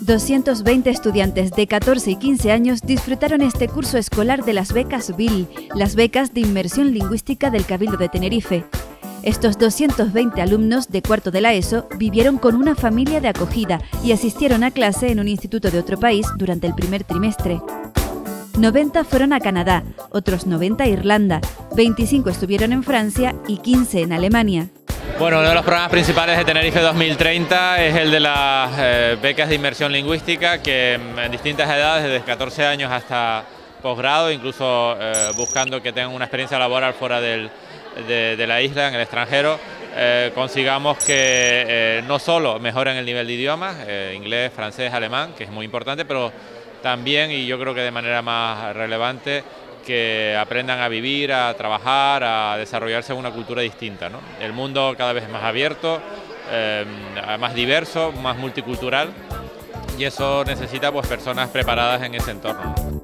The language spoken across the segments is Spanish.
220 estudiantes de 14 y 15 años disfrutaron este curso escolar de las becas BIL, las becas de inmersión lingüística del Cabildo de Tenerife. Estos 220 alumnos de cuarto de la ESO vivieron con una familia de acogida y asistieron a clase en un instituto de otro país durante el primer trimestre. 90 fueron a Canadá, otros 90 a Irlanda, 25 estuvieron en Francia y 15 en Alemania. Bueno, uno de los programas principales de Tenerife 2030 es el de las becas de inmersión lingüística, que en distintas edades, desde 14 años hasta posgrado, incluso buscando que tengan una experiencia laboral fuera de la isla, en el extranjero, consigamos que no solo mejoren el nivel de idiomas, inglés, francés, alemán, que es muy importante, pero también, y yo creo que de manera más relevante, que aprendan a vivir, a trabajar, a desarrollarse en una cultura distinta, ¿no? El mundo cada vez es más abierto, más diverso, más multicultural, y eso necesita pues personas preparadas en ese entorno, ¿no?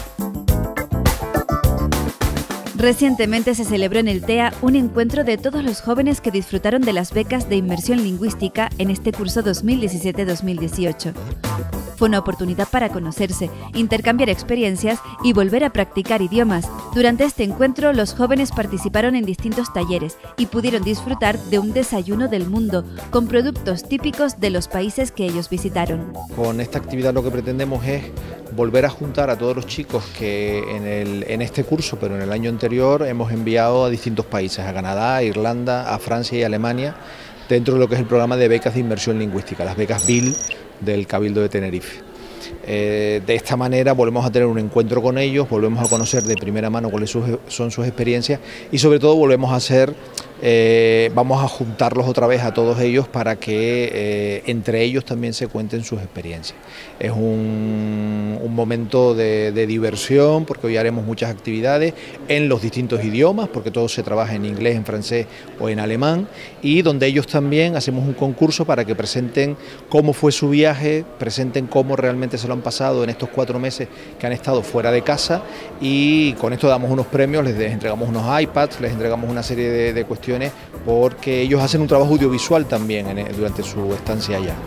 Recientemente se celebró en el TEA un encuentro de todos los jóvenes que disfrutaron de las becas de inmersión lingüística en este curso 2017-2018. Fue una oportunidad para conocerse, intercambiar experiencias y volver a practicar idiomas. Durante este encuentro, los jóvenes participaron en distintos talleres y pudieron disfrutar de un desayuno del mundo, con productos típicos de los países que ellos visitaron. Con esta actividad lo que pretendemos es volver a juntar a todos los chicos que en este curso, pero en el año anterior, hemos enviado a distintos países, a Canadá, a Irlanda, a Francia y a Alemania, dentro de lo que es el programa de becas de inmersión lingüística, las becas BIL del Cabildo de Tenerife. De esta manera volvemos a tener un encuentro con ellos, volvemos a conocer de primera mano cuáles son sus experiencias y sobre todo volvemos a vamos a juntarlos otra vez a todos ellos para que entre ellos también se cuenten sus experiencias. Es un momento de diversión, porque hoy haremos muchas actividades en los distintos idiomas, porque todo se trabaja en inglés, en francés o en alemán, y donde ellos también hacemos un concurso para que presenten cómo fue su viaje, presenten cómo realmente se lo han pasado en estos 4 meses que han estado fuera de casa, y con esto damos unos premios, les entregamos unos iPads, les entregamos una serie de cuestiones, porque ellos hacen un trabajo audiovisual también durante su estancia allá.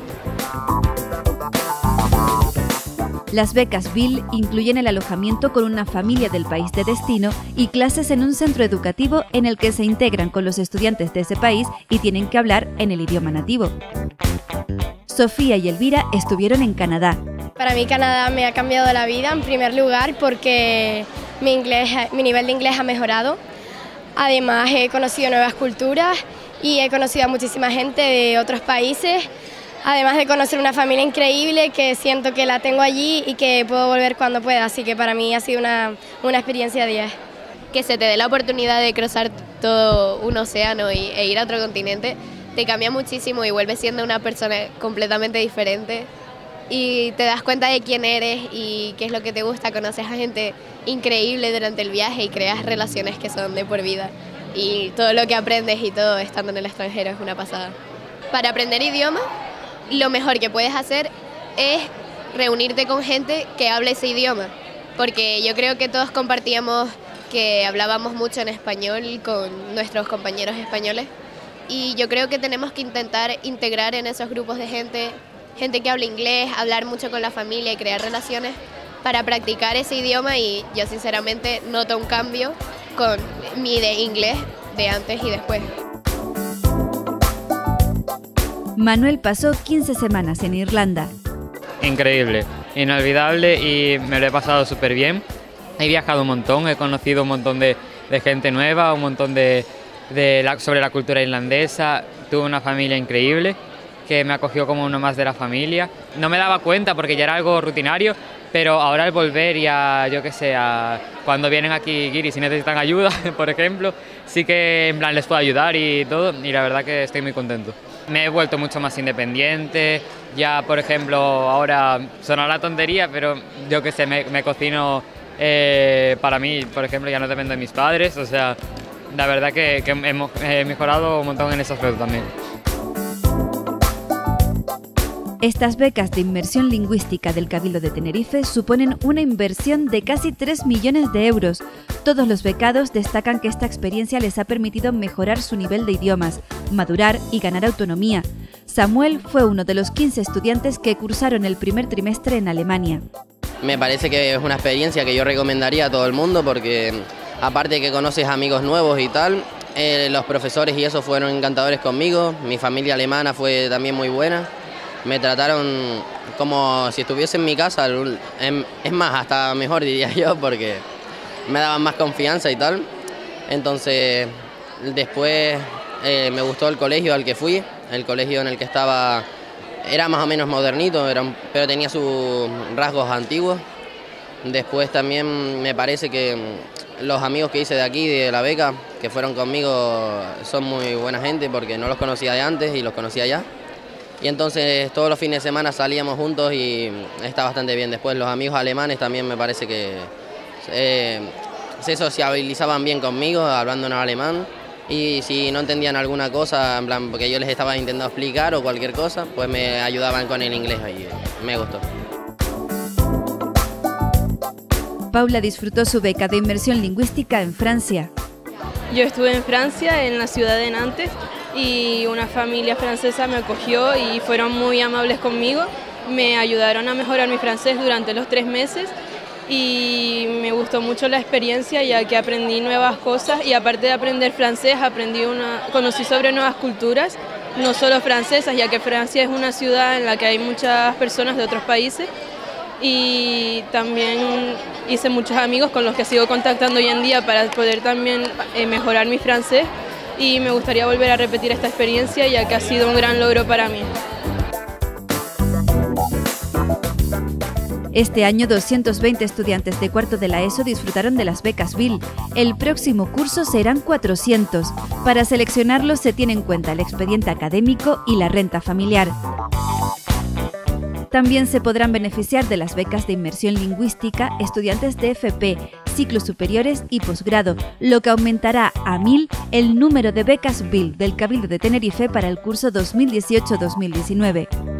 Las becas BIL incluyen el alojamiento con una familia del país de destino y clases en un centro educativo en el que se integran con los estudiantes de ese país y tienen que hablar en el idioma nativo. Sofía y Elvira estuvieron en Canadá. Para mí Canadá me ha cambiado la vida, en primer lugar porque mi nivel de inglés ha mejorado. Además he conocido nuevas culturas y he conocido a muchísima gente de otros países, además de conocer una familia increíble que siento que la tengo allí y que puedo volver cuando pueda, así que para mí ha sido una experiencia 10. Que se te dé la oportunidad de cruzar todo un océano e ir a otro continente te cambia muchísimo y vuelves siendo una persona completamente diferente y te das cuenta de quién eres y qué es lo que te gusta, conoces a gente increíble durante el viaje y creas relaciones que son de por vida y todo lo que aprendes y todo estando en el extranjero es una pasada. Para aprender idiomas, lo mejor que puedes hacer es reunirte con gente que hable ese idioma, porque yo creo que todos compartíamos que hablábamos mucho en español con nuestros compañeros españoles y yo creo que tenemos que intentar integrar en esos grupos de gente que habla inglés, hablar mucho con la familia y crear relaciones para practicar ese idioma, y yo sinceramente noto un cambio con mi de inglés de antes y después. Manuel pasó 15 semanas en Irlanda. Increíble, inolvidable y me lo he pasado súper bien. He viajado un montón, he conocido un montón de gente nueva, un montón sobre la cultura irlandesa. Tuve una familia increíble que me acogió como uno más de la familia. No me daba cuenta porque ya era algo rutinario, pero ahora al volver y cuando vienen aquí guiris y necesitan ayuda, por ejemplo, sí que en plan les puedo ayudar y todo, y la verdad que estoy muy contento. Me he vuelto mucho más independiente, ya por ejemplo ahora sonará tontería, pero yo que sé, me cocino para mí, por ejemplo, ya no dependo de mis padres, o sea, la verdad que he mejorado un montón en ese aspecto también. Estas becas de inmersión lingüística del Cabildo de Tenerife suponen una inversión de casi 3 millones de euros. Todos los becados destacan que esta experiencia les ha permitido mejorar su nivel de idiomas, madurar y ganar autonomía. Samuel fue uno de los 15 estudiantes que cursaron el primer trimestre en Alemania. Me parece que es una experiencia que yo recomendaría a todo el mundo porque aparte de que conoces amigos nuevos y tal, los profesores y eso fueron encantadores conmigo, mi familia alemana fue también muy buena, me trataron como si estuviese en mi casa, es más, hasta mejor diría yo porque me daban más confianza y tal. Entonces después me gustó el colegio al que fui, el colegio en el que estaba era más o menos modernito, pero tenía sus rasgos antiguos. Después también me parece que los amigos que hice de aquí, de la beca, que fueron conmigo, son muy buena gente porque no los conocía de antes y los conocía ya. Y entonces todos los fines de semana salíamos juntos y está bastante bien. Después los amigos alemanes también me parece que se sociabilizaban bien conmigo, hablando en alemán. Y si no entendían alguna cosa, en plan, porque yo les estaba intentando explicar o cualquier cosa, pues me ayudaban con el inglés y me gustó. Paula disfrutó su beca de inmersión lingüística en Francia. Yo estuve en Francia, en la ciudad de Nantes, y una familia francesa me acogió y fueron muy amables conmigo. Me ayudaron a mejorar mi francés durante los 3 meses y me gustó mucho la experiencia ya que aprendí nuevas cosas y aparte de aprender francés, conocí sobre nuevas culturas, no solo francesas, ya que Francia es una ciudad en la que hay muchas personas de otros países. Y también hice muchos amigos con los que sigo contactando hoy en día para poder también mejorar mi francés y me gustaría volver a repetir esta experiencia ya que ha sido un gran logro para mí. Este año 220 estudiantes de cuarto de la ESO disfrutaron de las becas Bill. El próximo curso serán 400. Para seleccionarlos se tiene en cuenta el expediente académico y la renta familiar. También se podrán beneficiar de las becas de inmersión lingüística estudiantes de FP, ciclos superiores y posgrado, lo que aumentará a 1000 el número de becas Bill del Cabildo de Tenerife para el curso 2018-2019.